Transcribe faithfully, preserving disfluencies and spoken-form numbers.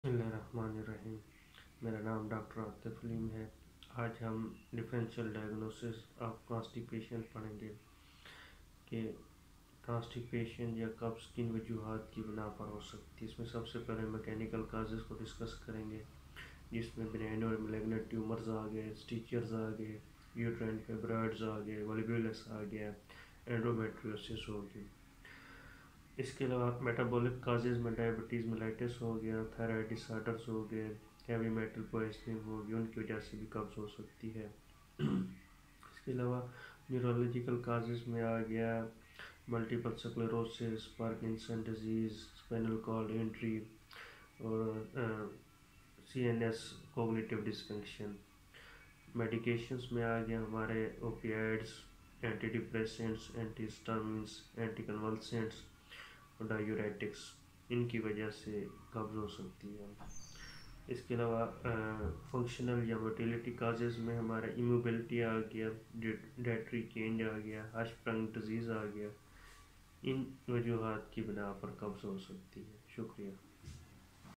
बिस्मिल्लाहिर्रहमानिर्रहीम। मेरा नाम डॉक्टर आतिफ अलीम है। आज हम डिफरेंशियल डायग्नोसिस ऑफ कॉन्स्टिपेशन पढ़ेंगे कि कॉन्स्टिपेशन या कब्ज़ किन वजूहात की बिना पर हो सकती है। इसमें सबसे पहले मैकेनिकल काजेज़ को डिस्कस करेंगे, जिसमें बेनिन और मैलिग्नेंट ट्यूमर्स आ गए, स्टिचर्स आ गए, यूट्राइन फाइब्रॉइड्स आ गए, वॉल्वुलस आ गया, एंडोमेट्रियोसिस हो गई। इसके अलावा मेटाबॉलिक काजेज़ में डायबिटीज़ मेलाइटिस हो गया, थायराइड डिसऑर्डर्स हो गए, हैवी मेटल पॉइजनिंग हो गई, उनकी वजह से भी कब्ज़ हो सकती है। इसके अलावा न्यूरोलॉजिकल काजेज़ में आ गया multiple sclerosis, Parkinson disease, spinal cord injury और C N S cognitive dysfunction. Medications में आ गया हमारे opioids, anti depressants, anti histamines, anti convulsants और डायूरेटिक्स, इनकी वजह से कब्ज़ हो सकती है। इसके अलावा फंक्शनल या मोटिलिटी काजेज़ में हमारा इमोबिलिटी आ गया, डाइटरी चेंज आ गया, हार्शप्रंग डिजीज़ आ गया। इन वजूहात की बिना पर कब्ज़ हो सकती है। शुक्रिया।